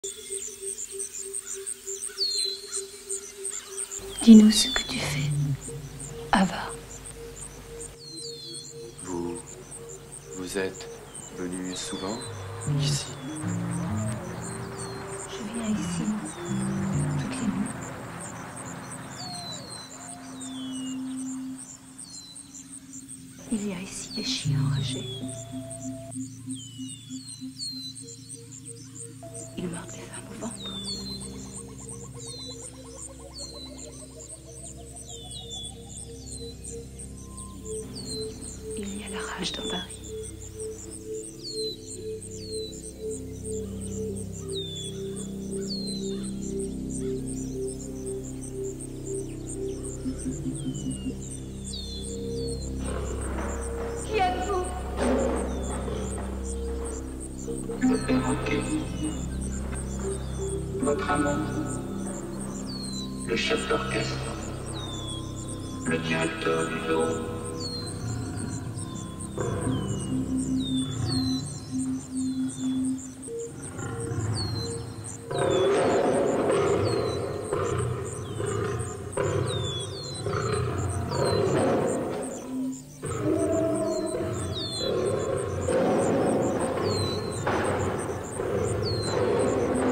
Dis-nous ce que tu fais, Ava. Vous êtes venu souvent ici? Je viens ici toutes les nuits. Il y a ici des chiens enragés. Ils mordent les femmes au ventre. Il y a la rage dans Paris. Qui êtes-vous? Le perroquet, votre amant, le chef d'orchestre, le directeur du zoo.